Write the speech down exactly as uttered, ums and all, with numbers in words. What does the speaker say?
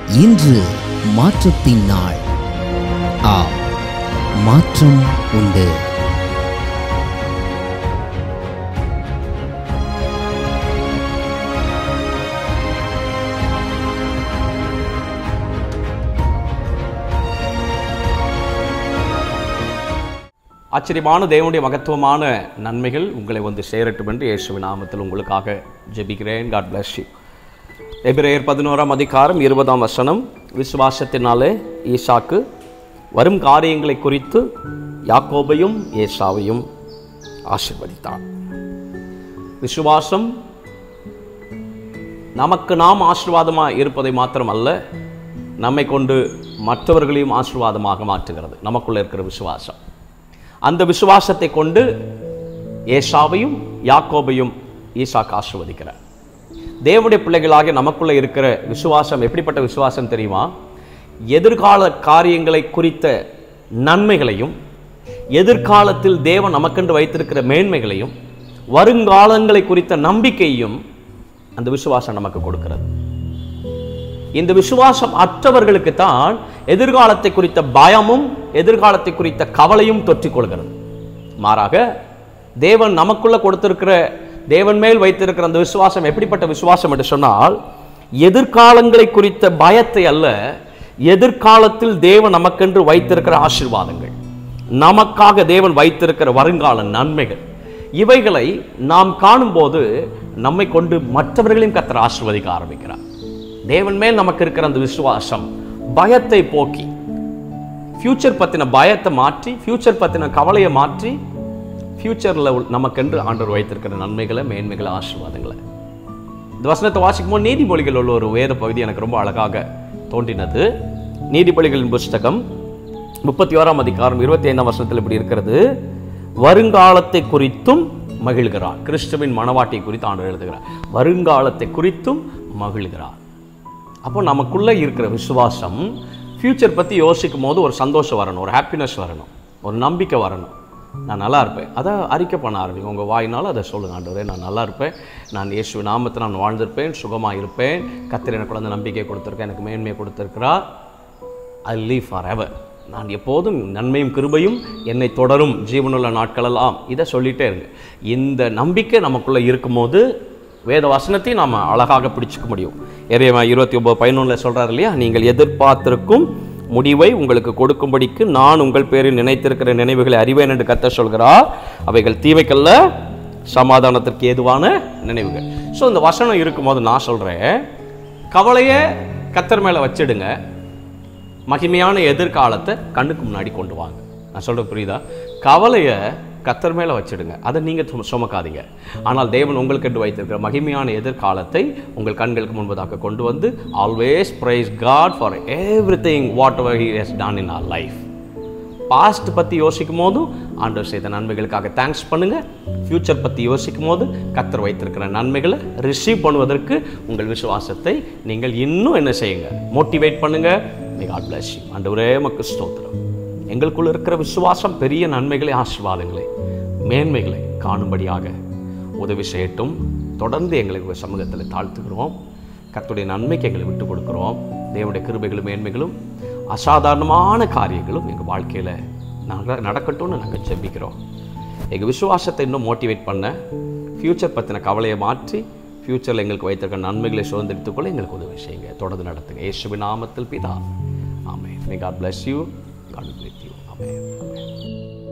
இன்று மாற்றத்தின் நாள். ஆம், மாற்றம் உண்டு. ஆச்சரியமான தேவனுடைய மகத்துவமான நன்மைகள் உங்களை வந்து சேரட்டும் என்று இயேசுவின் நாமத்தில் உங்களுக்காக ஜெபிக்கிறேன். God bless you. எபிரேயர் பதினோராம் அதிகாரம் இருபதாம் வசனம். விசுவாசத்தினாலே ஈசாக்கு வரும் காரியங்களை குறித்து யாக்கோபையும் ஏசாவையும் ஆசீர்வதித்தான். விசுவாசம் நமக்கு நாம் ஆசீர்வாதமாக இருப்பதை மாத்திரமல்ல, நம்மை கொண்டு மற்றவர்களையும் ஆசீர்வாதமாக மாற்றுகிறது. நமக்குள்ள இருக்கிற விசுவாசம், அந்த விசுவாசத்தை கொண்டு ஏசாவையும் யாக்கோபையும் ஈசாக்கு ஆசீர்வதிக்கிறார். தேவனுடைய பிள்ளைகளாக நமக்குள்ள இருக்கிற விசுவாசம் எப்படிப்பட்ட விசுவாசம் தெரியுமா? எதிர்கால காரியங்களை குறித்த நன்மைகளையும், எதிர்காலத்தில் தேவன் நமக்கென்று வைத்திருக்கிற மேன்மைகளையும், வருங்காலங்களை குறித்த நம்பிக்கையும் அந்த விசுவாசம் நமக்கு கொடுக்கிறது. இந்த விசுவாசம் அற்றவர்களுக்கு தான் எதிர்காலத்தை குறித்த பயமும் எதிர்காலத்தை குறித்த கவலையும் தொற்றிக் கொள்கிறது. மாறாக தேவன் நமக்குள்ள கொடுத்திருக்கிற, தேவன் மேல் வைத்திருக்கிற அந்த விசுவாசம் எப்படிப்பட்ட விசுவாசம் என்று சொன்னால், எதிர்காலங்களை குறித்த பயத்தை அல்ல, எதிர்காலத்தில் தேவன் நமக்கென்று வைத்திருக்கிற ஆசீர்வாதங்கள், நமக்காக தேவன் வைத்திருக்கிற வருங்கால நன்மைகள், இவைகளை நாம் காணும்போது நம்மை கொண்டு மற்றவர்களையும் கர்த்தர் ஆசீர்வதிக்க ஆரம்பிக்கிறார். தேவன் மேல் நமக்கு இருக்கிற அந்த விசுவாசம் பயத்தை போக்கி, ஃபியூச்சர் பற்றின பயத்தை மாற்றி, ஃபியூச்சர் பற்றின கவலையை மாற்றி, ஃபியூச்சரில் நமக்கென்று ஆண்டவர் வைத்திருக்கிற நன்மைகளை, மேன்மைகளை, ஆசீர்வாதங்களை. இந்த வசனத்தை வாசிக்கும் போது நீதிமொழிகள் உள்ள ஒரு வேத பகுதி எனக்கு ரொம்ப அழகாக தோன்றினது. நீதிமொழிகளின் புஸ்தகம் முப்பத்தி ஓராம் அதிகாரம் இருபத்தி ஐந்தாம் வசனத்தில் இப்படி இருக்கிறது: வருங்காலத்தை குறித்தும் மகிழ்கிறார். கிறிஸ்துவின் மனவாட்டியை குறித்து ஆண்டவர் எழுதுகிறார். வருங்காலத்தை குறித்தும் மகிழ்கிறார். அப்போ நமக்குள்ளே இருக்கிற விசுவாசம் ஃப்யூச்சர் பற்றி யோசிக்கும் போது ஒரு சந்தோஷம் வரணும், ஒரு ஹாப்பினஸ் வரணும், ஒரு நம்பிக்கை வரணும். நான் நல்லா இருப்பேன், அதை அறிக்கை பண்ண ஆரம்பிங்க. உங்கள் வாயினால் அதை சொல்லுங்கள், ஆண்டவரே நான் நல்லா இருப்பேன், நான் இயேசு நாமத்தை நான் வாழ்ந்திருப்பேன், சுகமாக இருப்பேன், கர்த்தர் எனக்கு குழந்தை நம்பிக்கையை கொடுத்துருக்கேன், எனக்கு மேன்மையை கொடுத்துருக்கிறார், ஐ லீவ் ஃபார் எவர், நான் எப்போதும் நன்மையும் கிருபையும் என்னை தொடரும் ஜீவனுள்ள நாட்களெல்லாம். இதை சொல்லிகிட்டே இருங்க. இந்த நம்பிக்கை நமக்குள்ளே இருக்கும்போது வேத வசனத்தையும் நாம் அழகாக பிடிச்சிக்க முடியும். எரேமியா இருபத்தி ஒன்பது பதினொன்றில் சொல்கிறார் இல்லையா, நீங்கள் எதிர்பார்த்திருக்கும் முடிவை உங்களுக்கு கொடுக்கும்படிக்கு நான் உங்கள் பேரில் நினைத்திருக்கிற நினைவுகளை அறிவேன் என்று கர்த்தர் சொல்கிறார். அவைகள் தீமைக்கல்ல, சமாதானத்திற்கு ஏதுவான நினைவுகள். ஸோ இந்த வசனம் இருக்கும்போது நான் சொல்கிறேன், கவலையை கர்த்தர் மேலே வச்சிடுங்க, மகிமையான எதிர்காலத்தை கண்ணுக்கு முன்னாடி கொண்டு வாங்க. நான் சொல்கிறேன் புரியுதா? கவலையை கர்த்தர் மேலே வச்சிடுங்க, அதை நீங்கள் சுமக்காதீங்க. ஆனால் தேவன் உங்களுக்கு என்று வைத்திருக்கிற மகிமையான எதிர்காலத்தை உங்கள் கண்களுக்கு முன்பதாக கொண்டு வந்து always praise God for everything whatever he has done in our life. Past பற்றி யோசிக்கும் போதும் ஆண்டவர் செய்த நன்மைகளுக்காக தேங்க்ஸ் பண்ணுங்கள். ஃப்யூச்சர் பற்றி யோசிக்கும் போது கர்த்தர் வைத்திருக்கிற நன்மைகளை ரிசீவ் பண்ணுவதற்கு உங்கள் விசுவாசத்தை நீங்கள் இன்னும் என்ன செய்யுங்க, மோட்டிவேட் பண்ணுங்கள். May God bless you. ஆண்டவரே உமக்கு ஸ்தோத்திரம். எங்களுக்குள்ள இருக்கிற விசுவாசம் பெரிய நன்மைகளை, ஆசீர்வாதங்களை, மேன்மைகளை காணும்படியாக உதவி செய்யட்டும். தொடர்ந்து எங்களுக்கு சமூகத்தில் தாழ்த்துக்கிறோம். கர்த்தருடைய நன்மைக்கு எங்களை விட்டு கொடுக்குறோம். தேவனுடைய கிருபைகளும் மேன்மைகளும் அசாதாரணமான காரியங்களும் எங்கள் வாழ்க்கையில் நாங்கள் நடக்கட்டும்னு நாங்கள் ஜெபிக்கிறோம். எங்கள் விசுவாசத்தை இன்னும் மோட்டிவேட் பண்ண, ஃப்யூச்சர் பற்றின கவலையை மாற்றி, ஃப்யூச்சரில் எங்களுக்கு வைத்திருக்க நன்மைகளை சுதந்திரித்துக்கொள்ள எங்களுக்கு உதவி செய்யுங்க. தொடர்ந்து நடத்துங்க. இயேசுவின் நாமத்தில் பிதா, ஆமென். May God bless you. God be with you. Amen. Amen.